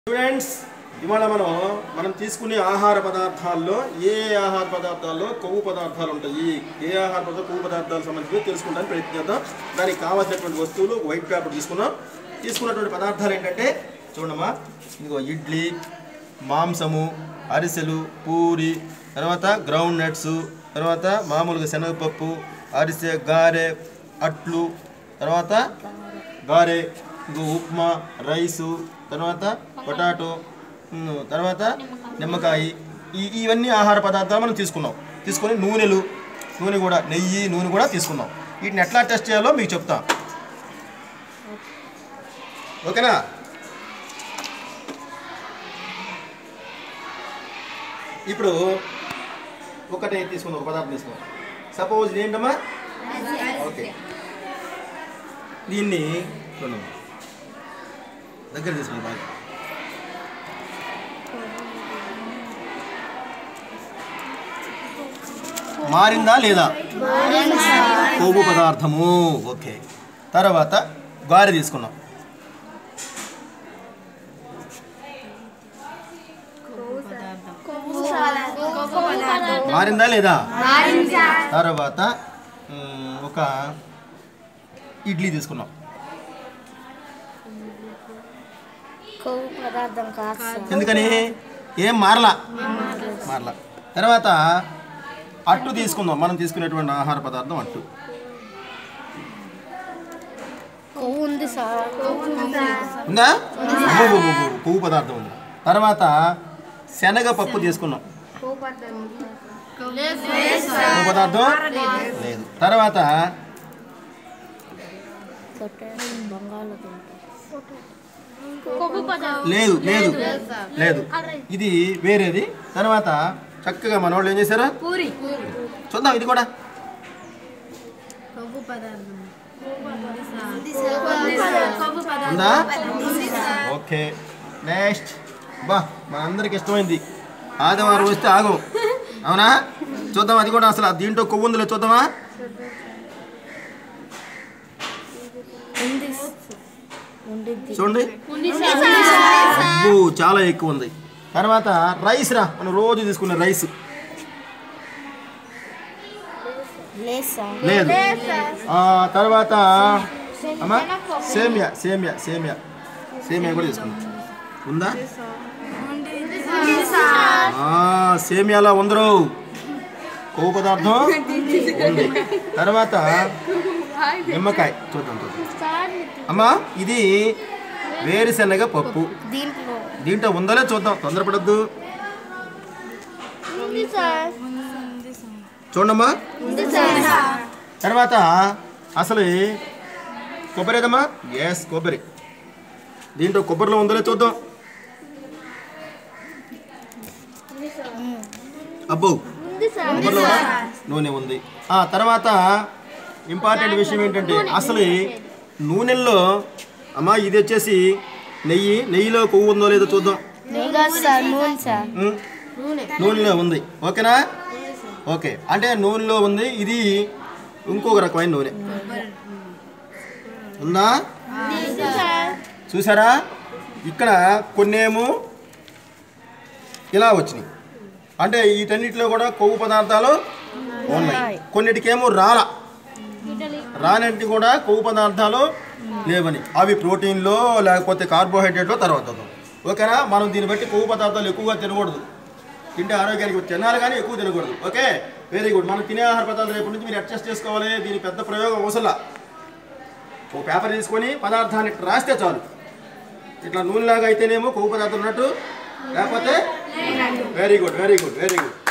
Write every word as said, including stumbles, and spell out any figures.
Students ఇవాళ మనం మనం తీసుకునే ఆహార పదార్థాల్లో ఏ ఆహార పదార్థాల్లో కొవ్వు పదార్థాలు ఉంటాయి, ఏ ఆహార పదార్థాలు కొవ్వు పదార్థాలకు సంబంధించి తెలుసుకుంటానికి ప్రయత్నిద్దాం. దానికి కావాల్సినటువంటి వస్తువులు వైట్ పేపర్ తీసుకున్నాం. తీసుకున్నటువంటి పదార్థాలు ఏంటంటే చూడమ్మా, ఇదిగో ఇడ్లీ, మాంసము, అరిసెలు, పూరి, తర్వాత గ్రౌండ్ నట్స్, తర్వాత మామూలుగా శనగపప్పు, అరిసె, గారె, అట్లు, తర్వాత గారె, ఇంకో ఉప్మా, రైసు, తర్వాత పొటాటో, తర్వాత నిమ్మకాయ, ఈ ఇవన్నీ ఆహార పదార్థాలు మనం తీసుకున్నాం. తీసుకొని నూనెలు, నూనె కూడా నెయ్యి, నూనె కూడా తీసుకున్నాం. వీటిని ఎట్లా టెస్ట్ చేయాలో మీకు చెప్తా, ఓకేనా? ఇప్పుడు ఒకటే తీసుకుందాం, ఒక పదార్థం తీసుకుందాం. సపోజ్ ఏంటమ్మా, ఓకే, దీన్ని చూడండి దగ్గర తీసుకుని బాగా మారిందా లేదా కొవ్వు పదార్థము. ఓకే, తర్వాత గారె తీసుకున్నాం. మారిందా లేదా? తర్వాత ఒక ఇడ్లీ తీసుకున్నాం. ఎందుకని ఏం మారలా మారలా. తర్వాత అట్టు తీసుకుందాం, మనం తీసుకునేటువంటి ఆహార పదార్థం అట్టు. ఉందా? కొవ్వు పదార్థం ఉంది. తర్వాత శనగపప్పు తీసుకున్నాం, కొవ్వు పదార్థం లేదు. తర్వాత లేదు లేదు లేదు ఇది వేరేది. తర్వాత చక్కగా మన వాళ్ళు ఏం చేశారు చూద్దాం, ఇది కూడా ఉందా? ఓకే, నెక్స్ట్ బా మనందరికి ఇష్టమైంది ఆదివారం వస్తే ఆగం, అవునా? చూద్దాం అది కూడా. అసలు దీంట్లో కొవ్వు ఉందిలే, చూద్దామా? చూడండి, అబ్బో చాలా ఎక్కువ ఉంది. తర్వాత రైస్ రా, మనం రోజు తీసుకునే రైస్ లేదు. తర్వాత అమ్మా సేమియా సేమియా సేమియా సేమియా కూడా తీసుకున్నాం. ఉందా? సేమియాలో ఉందరు కొవ్వు పదార్థం ఉంది. తర్వాత నిమ్మకాయ చూద్దాం చూద్దాం. అమ్మా ఇది వేరుశనగ పప్పు, దీంట్లో ఉందలే చూద్దాం, తొందరపడద్దు. చూడమ్మా. తర్వాత అసలు కొబ్బరి ఏదమ్మా? ఎస్ కొబ్బరి. దీంట్లో కొబ్బరిలో ఉందలే చూద్దాం. అబ్బో కొబ్బరిలో నూనె ఉంది. తర్వాత ఇంపార్టెంట్ విషయం ఏంటంటే అసలు నూనెల్లో అమ్మా ఇది వచ్చేసి నెయ్యి, నెయ్యిలో కొవ్వు ఉందో లేదో చూద్దాం. నూనెలో ఉంది, ఓకేనా? ఓకే, అంటే నూనెలో ఉంది. ఇది ఇంకొక రకమైన నూనె ఉందా? చూసారా, ఇక్కడ కొన్నేమో ఇలా వచ్చినాయి, అంటే వీటన్నిటిలో కూడా కొవ్వు పదార్థాలు ఉన్నాయి. కొన్నిటికేమో రాల రానంటి కూడా కొవ్వు పదార్థాలు లేవని, అవి ప్రోటీన్లో లేకపోతే కార్బోహైడ్రేట్లో తర్వాత. ఓకేనా? మనం దీన్ని బట్టి కొవ్వు పదార్థాలు ఎక్కువగా తినకూడదు, తింటే ఆరోగ్యానికి తినాలి కానీ ఎక్కువ తినకూడదు. Okay, very good. మనం తినే ఆహార పదార్థాలు రేపటి నుంచి మీరు అడ్జస్ట్ చేసుకోవాలి. దీని పెద్ద ప్రయోగం అవసరంలా, ఒక పేపర్ తీసుకొని పదార్థాన్ని రాస్తే చాలు. ఇట్లా నూనెలాగా అయితేనేమో కొవ్వు పదార్థం ఉన్నట్టు, లేకపోతే very good very good very good